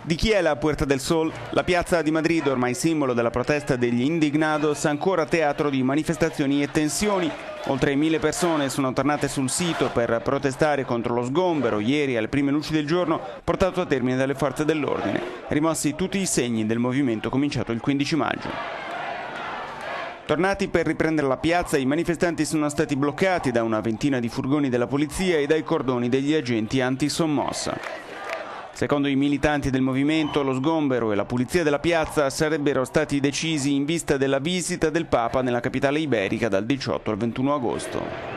Di chi è la Puerta del Sol? La piazza di Madrid, ormai simbolo della protesta degli indignados, ancora teatro di manifestazioni e tensioni. Oltre 1000 persone sono tornate sul sito per protestare contro lo sgombero ieri alle prime luci del giorno portato a termine dalle forze dell'ordine, rimossi tutti i segni del movimento cominciato il 15 maggio. Tornati per riprendere la piazza, i manifestanti sono stati bloccati da una ventina di furgoni della polizia e dai cordoni degli agenti antisommossa. Secondo i militanti del movimento, lo sgombero e la pulizia della piazza sarebbero stati decisi in vista della visita del Papa nella capitale iberica dal 18 al 21 agosto.